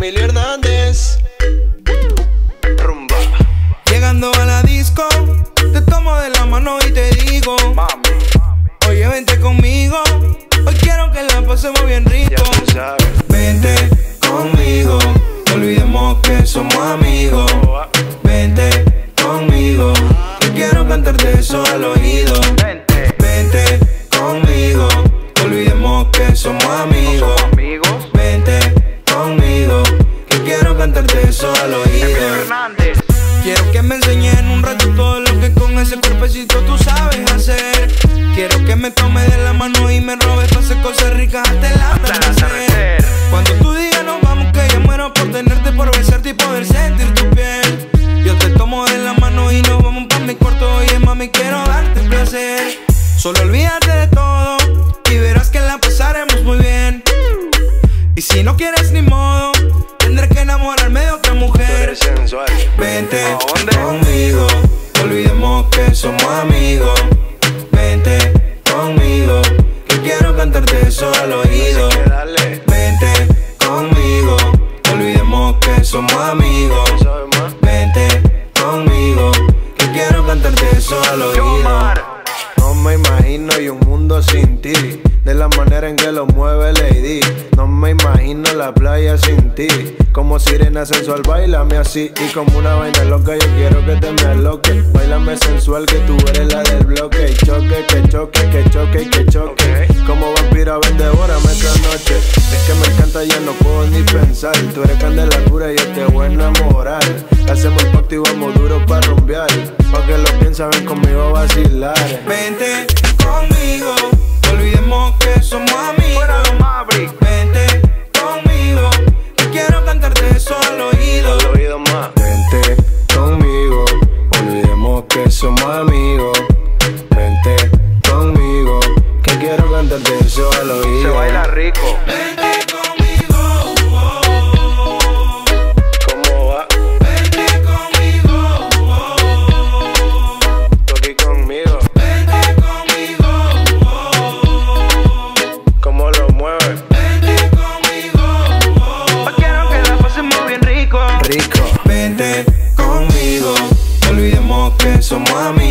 Emilio Hernández. Rumba. Llegando a la disco, te tomo de la mano y te digo, Mami, oye, vente conmigo. Hoy quiero que la pasemos bien rico. ya tú sabes. Vente conmigo, no olvidemos que somos amigos. Vente conmigo, que quiero cantarte eso al oído. Vente. Vente conmigo, no olvidemos que somos amigos. Amigos. Vente conmigo, que quiero cantarte eso al Emilio oído. Hernández. Quiero que me enseñes en un rato todo lo que con ese cuerpecito tú sabes hacer. Quiero que me tomes de la mano y me robes para hacer cosas ricas hasta el atardecer. Cuando tú digas nos vamos, que yo muero por tenerte, por besarte y poder sentir tu piel. Yo te tomo de la mano y nos vamos pa' mi cuarto. Oye mami, quiero darte placer. Solo olvídate de todo y verás que la pasaremos muy bien. Y si no quieres ni modo, tendré que enamorarme de otra Tú mujer. eres sensual. Vente ¿A dónde? conmigo, no olvidemos que somos amigos. Vente conmigo, que quiero cantarte eso al oído. Así que dale. Vente conmigo, no olvidemos que somos amigos. ¿Tú sabes más? Vente conmigo, que quiero cantarte eso al oído. No me imagino y un mundo sin ti, de la manera en que lo mueve Lady. No me imagino la playa sin ti, como sirena sensual, bailame así. Y como una vaina loca yo quiero que te me aloques. Bailame sensual que tú eres la del bloque. Y choque, que choque, que choque y que choque. Como vampira ven, devórame esta noche. Es que me encanta, ya no puedo ni pensar. Tú eres candela pura y yo te voy a enamorar. Hacemos el pacto y vamos duro pa' rumbear. Pa' que lo piensen, ven conmigo a vacilar. Vente conmigo, no olvidemos que somos amigos. Vente conmigo, que quiero cantarte eso al oído. Al oído más. Vente conmigo, olvidemos que somos amigos. Vente conmigo, que quiero cantarte eso al oído. Se baila rico. Vente conmigo, ¿Cómo va? vente conmigo, Tú aquí conmigo. vente conmigo, ¿Cómo lo mueves? vente conmigo. Hoy quiero que la pasemos bien rico. Rico. Vente conmigo, no olvidemos que somos amigos.